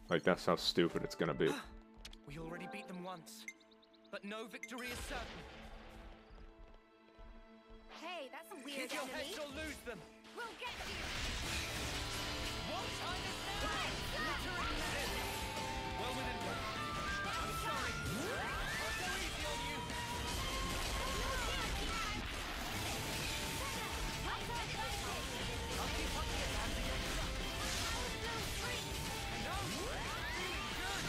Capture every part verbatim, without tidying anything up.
Like, that's how stupid it's gonna be. We already beat them once, but no victory is certain. Hey, that's a weird Keep your enemy. heads or lose them. We'll get you. What time is now? Glittering sin. Well within reach. I'm sorry. I'll go easy on you. I'll keep up the attack against us. No, feeling good.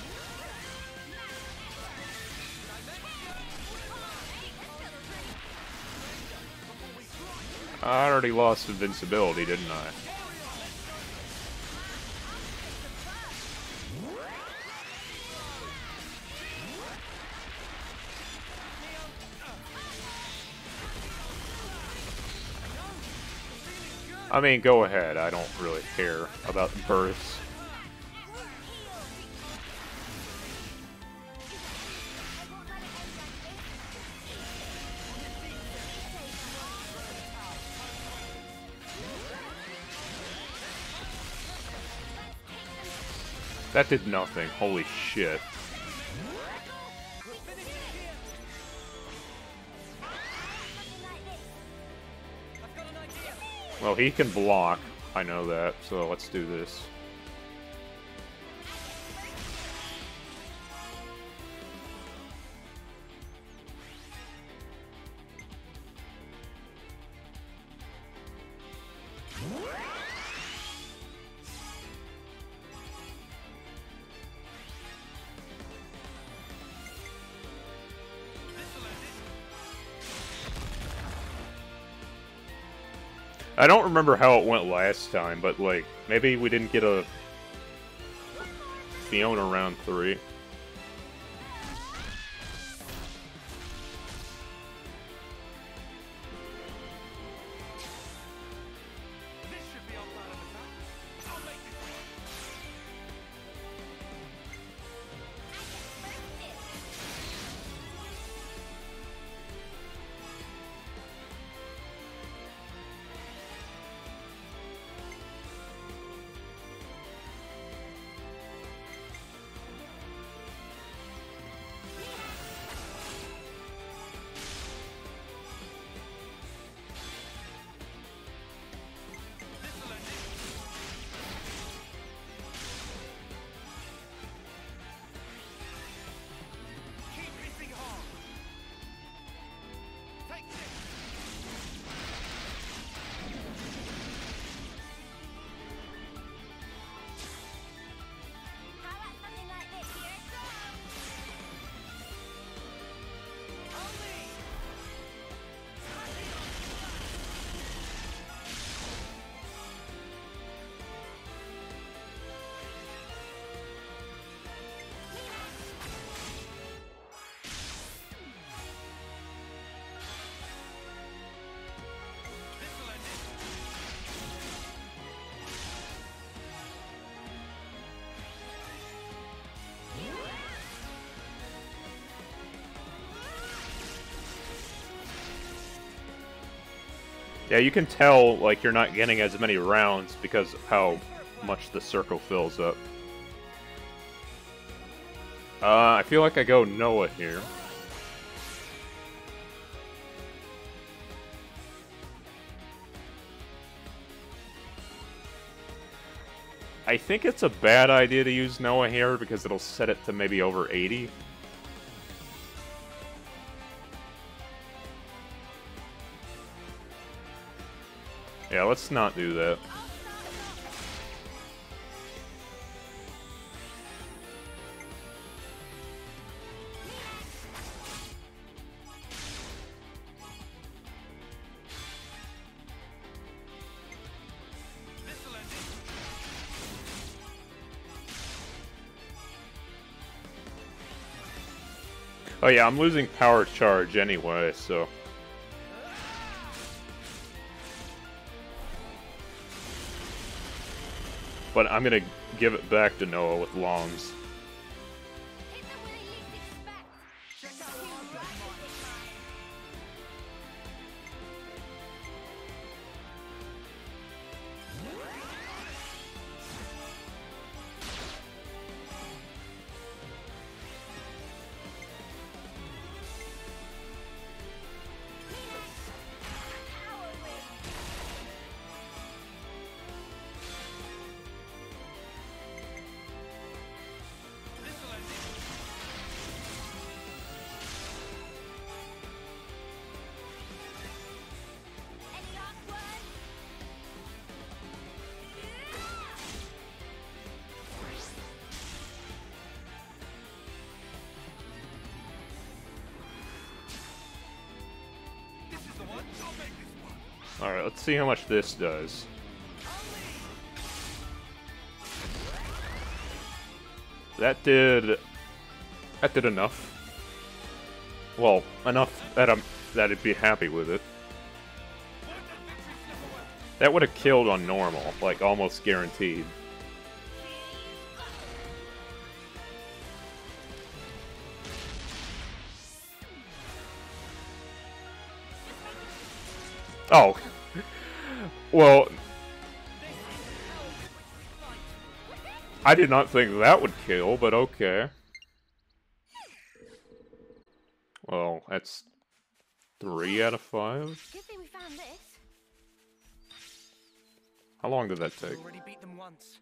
I already lost invincibility, didn't I? I mean, go ahead. I don't really care about bursts. That did nothing. Holy shit. Well, he can block. I know that, so let's do this. I don't remember how it went last time, but, like, maybe we didn't get a Fiona round three. This should be our plan of attack. I'll make it. Keep hitting hard. Take this. How about something like this? Here it goes. Ali. This'll end it. Yeah, you can tell, like, you're not getting as many rounds because of how much the circle fills up. Uh, I feel like I go Noah here. I think it's a bad idea to use Noah here because it'll set it to maybe over eighty. Yeah, let's not do that. This'll end it. Oh yeah, I'm losing power charge anyway, so... But I'm gonna give it back to Noah with longs. Hit them where they least expect. Check out You our right mark. with mine. Alright, let's see how much this does. That did... That did enough. Well, enough that I'm that I'd be happy with it. That would have killed on normal, like almost guaranteed. Oh. Well, I did not think that would kill, but okay. Well, that's three out of five. Good thing we found this. How long did that take? Already beat them once.